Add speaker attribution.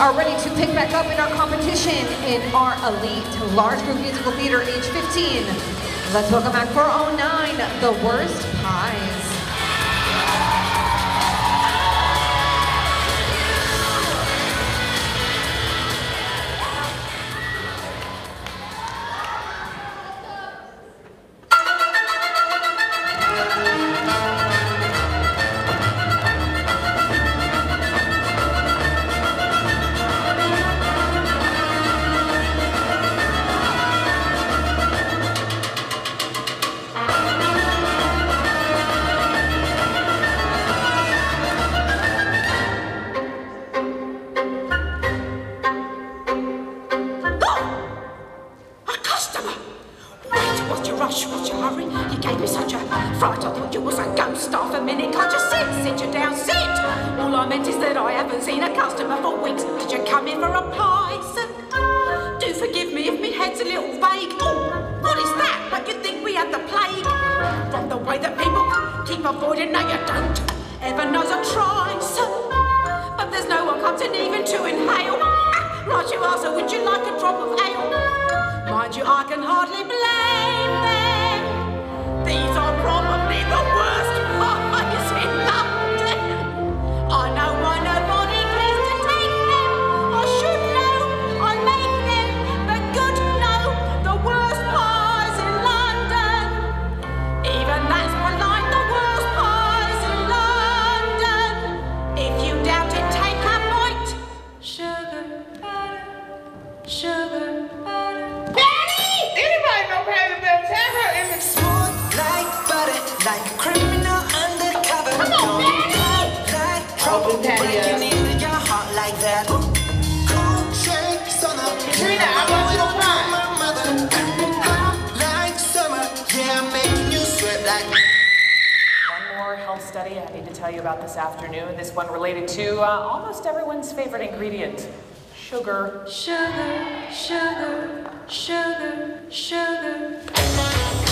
Speaker 1: are ready to pick back up in our competition in our elite large group musical theater age 15. Let's welcome back for 09, The Worst Pies.
Speaker 2: What's your hurry? You gave me such a fright. I thought you was a ghost half a minute. Can't you sit you down, sit. All I meant is that I haven't seen a customer for weeks. Did you come in for a pie? Do forgive me if me head's a little vague. Oh, what is that? But you think we had the plague? From the way that people keep avoiding, no you don't. Heaven knows I try, but there's no one comes in even to inhale. Right you are, so would you like a drop of ale? Mind you, I can hardly blame them. These are probably the worst pies in London. I know why nobody cares to take them. I should know, I make them. But good, no, the worst pies in London. Even that's polite, the worst pies in London. If you doubt it, take a bite. Sugar, butter, sugar, butter.
Speaker 3: Like a criminal undercover.
Speaker 1: Come on,
Speaker 3: like trouble breaking into your heart like that. Cold shakes on a
Speaker 1: Katrina, I want you to run.
Speaker 3: My mother. Hot like summer. Yeah, I'm making you sweat like.
Speaker 4: One more health study I need to tell you about this afternoon. This one related to almost everyone's favorite ingredient, sugar.
Speaker 2: Sugar, sugar, sugar, sugar.